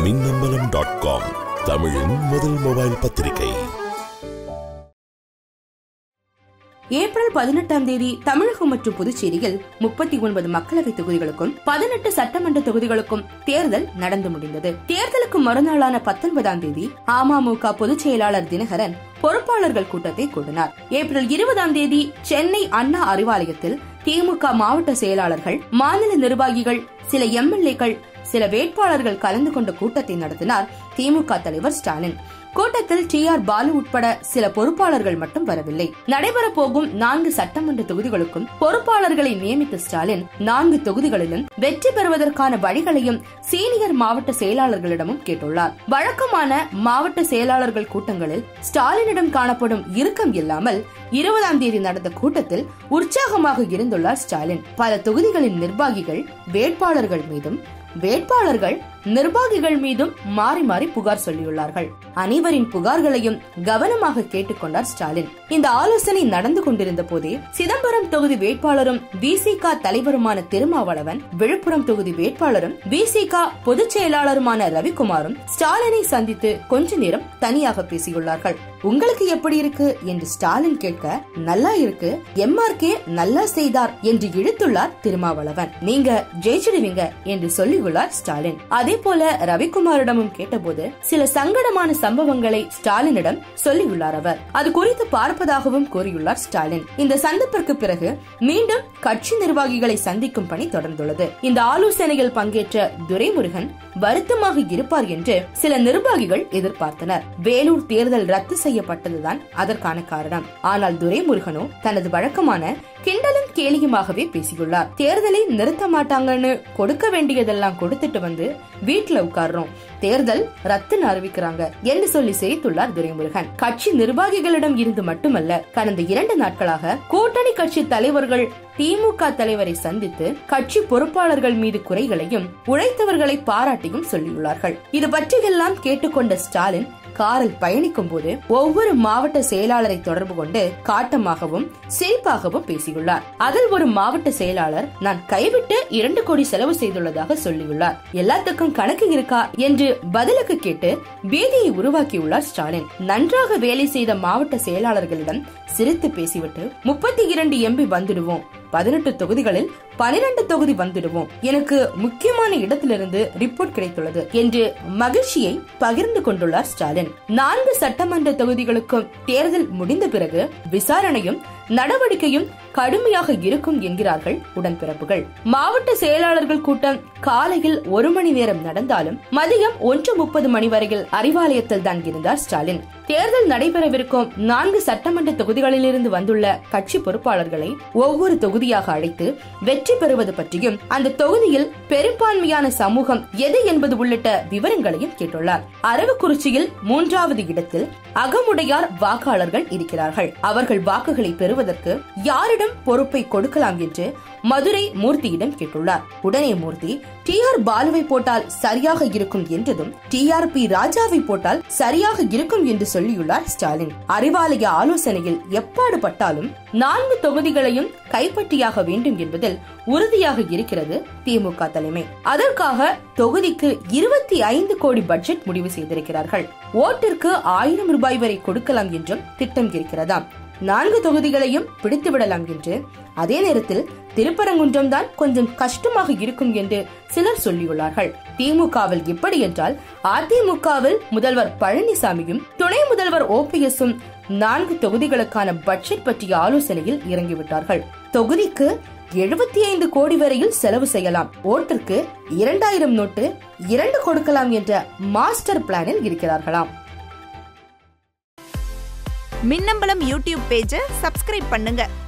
மின்னம்பலம்.com தமிழின் முதல் மொபைல் பத்திரிகை. ஏப்ரல் 18 தமிழகம் மற்றும் புதுச்சேரியில் 39 மக்களவை தொகுதிகளுக்கும் 18 சட்டமன்ற தொகுதிகளுக்கும் தேர்தல் நடந்து முடிந்தது. தேர்தலுக்கு மறுநாளான 19 அமமுக பொதுச் செயலாளர் தினகரன் பொறுப்பாளர்கள் கூட்டத்தை கூட்டினார். ஏப்ரல் 20 சென்னை அண்ணா அறிவாலயத்தில் திமுக மாவட்ட செயலாளர்கள், மாநில நிர்வாகிகள், சில எம்எல்ஏக்கள், சில வேட்பாளர்கள் கலந்து கொண்ட கூட்டத்தை நடத்தினார் திமுக தலைவர் ஸ்டாலின். கூட்டத்தில் TR பாலு உட்பட சில பொறுப்பாளர்கள் மட்டும் வரவில்லை. நடைபெறப் போகும் 4 சட்டமன்ற தொகுதிகளுக்கும் பொறுப்பாளர்களை நியமித்த ஸ்டாலின் 4 தொகுதிகளிலும் வெற்றி பெறுவதற்கான வழிகளையும் சீனியர் மாவட்ட செயலாளர்களிடமும் கேட்டுள்ளார். வழக்கமான மாவட்ட செயலாளர்கள் கூட்டங்களில் ஸ்டாலினிடம் காணப்படும் இறுக்கம் இல்லாமல் 20 நடந்த கூட்டத்தில் உற்சாகமாக இருந்துள்ளார் ஸ்டாலின். பல தொகுதிகளின் நிர்வாகிகள் வேட்பாளர்கள் மீதும், வேட்பாளர்கள் நிர்வாகிகள் மீதும் மாறி மாறி புகார் சொல்லியுள்ளார்கள். அனைவரின் புகார்களையும் கவனமாக கேட்டுக்கொண்டார் ஸ்டாலின். இந்த ஆலோசனை நடந்து கொண்டிருந்த போதே சிதம்பரம் தொகுதி வேட்பாளரும் VCK தலைவருமான திருமாவளவன், விழுப்புரம் தொகுதி வேட்பாளரும் VCK பொதுச் செயலாளருமான ரவிக்குமாரும் ஸ்டாலினை சந்தித்து கொஞ்ச நேரம் தனியாக பேசியுள்ளார்கள். உங்களுக்கு எப்படி இருக்கு என்று ஸ்டாலின் கேட்க, நல்லா இருக்கு, MRK நல்லா செய்தார் என்று இழுத்துள்ளார் திருமாவளவன். நீங்க ஜெயிச்சிடுவீங்க என்று சொல்லியுள்ளார் ஸ்டாலின். அதே போல ரவிக்குமாரிடமும் கேட்டபோது சில சங்கடமான சம்பவங்களை ஸ்டாலினிடம் சொல்லியுள்ளார். அவர் அது குறித்து பார்ப்பதாகவும் கூறியுள்ளார் ஸ்டாலின். இந்த சந்திப்பிற்கு பிறகு மீண்டும் கட்சி நிர்வாகிகளை சந்திக்கும் பணி தொடர்ந்துள்ளது. இந்த ஆலோசனையில் பங்கேற்ற துரைமுருகன் வருத்தமாக இருப்பார் என்று சில நிர்வாகிகள் எதிர்பார்த்தனர். வேலூர் தேர்தல் ரத்து செய்யப்பட்டதுதான் அதற்கான காரணம். ஆனால் துரைமுருகனோ தனது வழக்கமான கிண்டலும் கேலியுமாகவே பேசியுள்ளார். தேர்தலை நிறுத்த மாட்டாங்கன்னு கொடுக்க வேண்டியதெல்லாம் கொடுத்துட்டு வந்து வீட்டுல உட்கார்றோம், தேர்தல் ரத்துன்னு அறிவிக்கிறாங்க என்று சொல்லி சிரித்துள்ளார் துரைமுருகன். கட்சி நிர்வாகிகளிடம் இருந்து மட்டுமல்ல, கடந்த 2 நாட்களாக கூட்டணி கட்சி தலைவர்கள் திமுக தலைவரை சந்தித்து கட்சி பொறுப்பாளர்கள் மீது குறைகளையும் உழைத்தவர்களை பாராட்டியும் சொல்லியுள்ளார்கள். இது பற்றியெல்லாம் கேட்டுக்கொண்ட ஸ்டாலின் காரில் பயணிக்கும் போது ஒவ்வொரு மாவட்ட செயலாளரை தொடர்பு கொண்டு காட்டமாகவும் சிரிப்பாகவும் பேசியுள்ளார். அதில் ஒரு மாவட்ட செயலாளர், நான் கைவிட்டு 2 கோடி செலவு செய்துள்ளதாக சொல்லியுள்ளார். எல்லாத்துக்கும் கணக்கு இருக்கா என்று பதிலுக்கு கேட்டு பீதியை உருவாக்கியுள்ளார் ஸ்டாலின். நன்றாக வேலை செய்த மாவட்ட செயலாளர்களிடம் சிரித்து பேசிவிட்டு 32 MP வந்துடுவோம், 18 தொகுதிகளில் 12 தொகுதி வந்துடுவோம், எனக்கு முக்கியமான இடத்திலிருந்து ரிப்போர்ட் கிடைத்துள்ளது என்று மகிழ்ச்சியை பகிர்ந்து கொண்டுள்ளார் ஸ்டாலின். 4 சட்டமன்ற தொகுதிகளுக்கும் தேர்தல் முடிந்த பிறகு விசாரணையும் நடவடிக்கையும் கடுமையாக இருக்கும் என்கிறார்கள் உடன்பிறப்புகள். மாவட்ட செயலாளர்கள் கூட்டம் காலையில் 1 மணி நேரம் நடந்தாலும் மதியம் 1:30 மணி வரையில் அறிவாலயத்தில் தான் இருந்தார் ஸ்டாலின். தேர்தல் நடைபெறவிருக்கும் 4 சட்டமன்ற தொகுதிகளிலிருந்து வந்துள்ள கட்சி பொறுப்பாளர்களை ஒவ்வொரு தொகுதியாக அழைத்து வெற்றி பெறுவது பற்றியும், அந்த தொகுதியில் பெரும்பான்மையான சமூகம் எது என்பது உள்ளிட்ட விவரங்களையும் கேட்டுள்ளார். அரவக்குறிச்சியில் 3வது இடத்தில் அகமுடையார் வாக்காளர்கள் இருக்கிறார்கள். அவர்கள் வாக்குகளை பெறுவதற்கு யாரிடம் பொறுப்பை கொடுக்கலாம் என்று மதுரை மூர்த்தியிடம் கேட்டுள்ளார். உடனே மூர்த்தி TR பாலுவை போட்டால் சரியாக இருக்கும் என்றதும் TRP ராஜாவை போட்டால் சரியாக இருக்கும் என்று சொல்லியுள்ளார் ஸ்டாலின். அறிவாலய ஆலோசனையில் எப்பாடு பட்டாலும் 4 தொகுதிகளையும் கைப்பற்றியாக வேண்டும் என்பதில் உறுதியாக இருக்கிறது திமுக தலைமை. அதற்காக தொகுதிக்கு 25 கோடி பட்ஜெட் முடிவு செய்திருக்கிறார்கள். ஓட்டிற்கு 1000 ரூபாய் வரை கொடுக்கலாம் என்றும் திட்டம் இருக்கிறதாம். 4 தொகுதிகளையும் பிடித்து விடலாம் என்று, அதே நேரத்தில் திருப்பரங்குன்றம் தான் கொஞ்சம் கஷ்டமாக இருக்கும் என்று சிலர் சொல்லியுள்ளார்கள். திமுகவில் எப்படி என்றால், அதிமுகவில் முதல்வர் பழனிசாமியும் துணை முதல்வர் OPS-ம் 4 தொகுதிகளுக்கான பட்ஜெட் பற்றிய ஆலோசனையில் இறங்கிவிட்டார்கள். தொகுதிக்கு 75 கோடி வரையில் செலவு செய்யலாம், ஓட்டிற்கு 2000 நோட்டு 2 கொடுக்கலாம் என்ற மாஸ்டர் பிளானில் இருக்கிறார்களாம். மின்னம்பலம் யூடியூப் பேஜை சப்ஸ்கிரைப் பண்ணுங்க.